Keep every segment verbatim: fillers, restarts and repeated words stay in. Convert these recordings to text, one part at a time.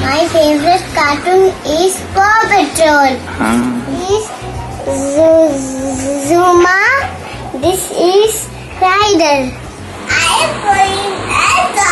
My favorite cartoon is Paw Patrol. Huh? This is Zuma. This is Ryder. I am playing Elsa.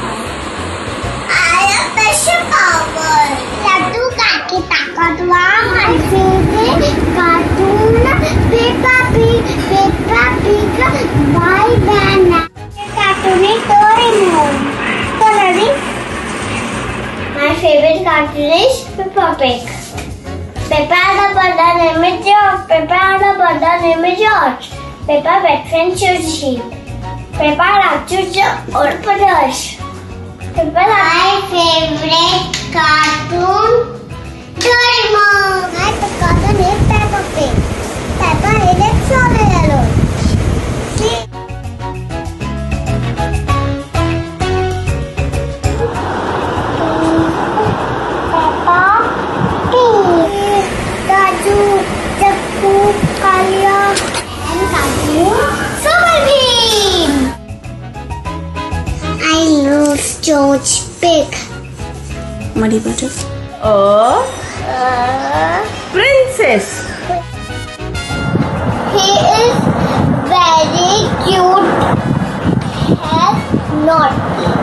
I am special power. Laddu Kaki Takatwa. My favorite cartoon Peppa Pig. Peppa Pig. My banana. Cartoon is Doraemon. Coloring. My favorite cartoon is Peppa Pig. Peppa had a brother named George. Peppa had a brother named George. Peppa wet friend sheep. Peppa liked to jump or push. Peppa my favorite cartoon Doraemon. My cartoon is Peppa Pig. Peppa is a sorry alone. I love George Pig. Muddy butter. A Uh, princess. he is very cute. Has naughty.